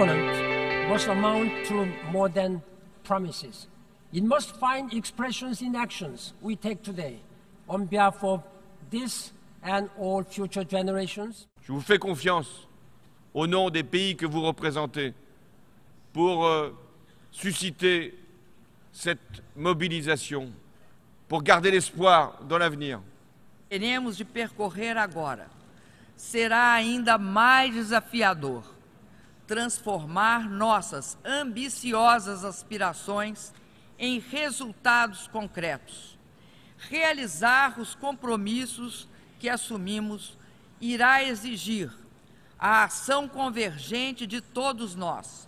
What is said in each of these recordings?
covenant must amount to more than promises. It must find expressions in actions we take today on behalf of this and all future generations. Je vous fais confiance au nom des pays que vous représentez pour susciter cette mobilisation, pour garder l'espoir dans l'avenir. Teremos de percorrer agora será ainda mais desafiador transformar nossas ambiciosas aspirações em resultados concretos. Realizar os compromissos que assumimos irá exigir a ação convergente de todos nós.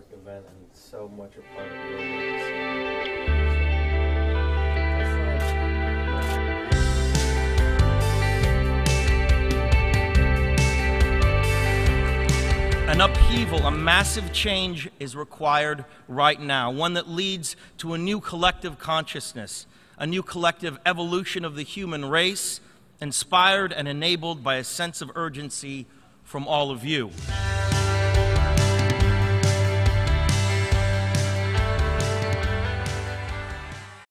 An upheaval, a massive change is required right now, one that leads to a new collective consciousness, a new collective evolution of the human race, inspired and enabled by a sense of urgency from all of you.